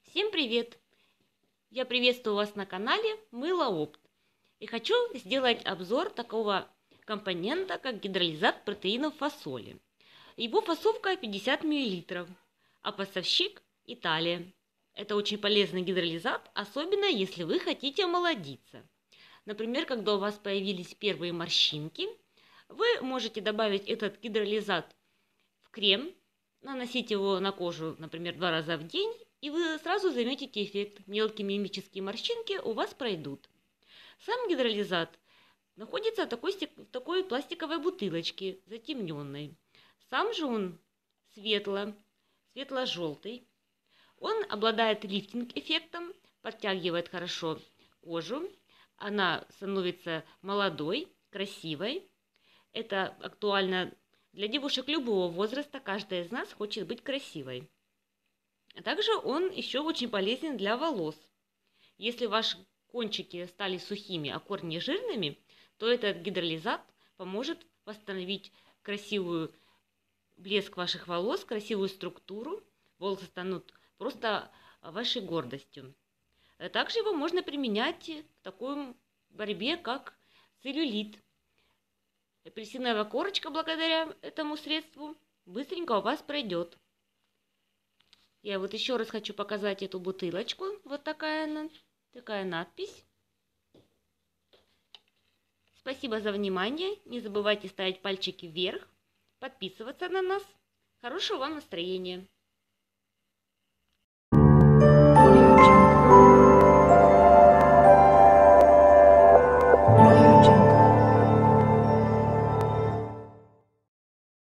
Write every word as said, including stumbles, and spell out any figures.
Всем привет! Я приветствую вас на канале Мыло Опт и хочу сделать обзор такого компонента, как гидролизат протеинов фасоли. Его фасовка пятьдесят миллилитров, а поставщик Италия. Это очень полезный гидролизат, особенно если вы хотите омолодиться. Например, когда у вас появились первые морщинки, вы можете добавить этот гидролизат в крем, наносить его на кожу, например, два раза в день, и вы сразу заметите эффект. Мелкие мимические морщинки у вас пройдут. Сам гидролизат находится в такой, в такой пластиковой бутылочке, затемненной. Сам же он светло, светло-желтый. Он обладает лифтинг-эффектом, подтягивает хорошо кожу. Она становится молодой, красивой. Это актуально для девушек любого возраста. Каждая из нас хочет быть красивой. А также он еще очень полезен для волос. Если ваши кончики стали сухими, а корни жирными, то этот гидролизат поможет восстановить красивую блеск ваших волос, красивую структуру. Волосы станут просто вашей гордостью. Также его можно применять в такой борьбе, как целлюлит. Апельсиновая корочка благодаря этому средству быстренько у вас пройдет. Я вот еще раз хочу показать эту бутылочку. Вот такая она, такая надпись. Спасибо за внимание. Не забывайте ставить пальчики вверх, подписываться на нас. Хорошего вам настроения.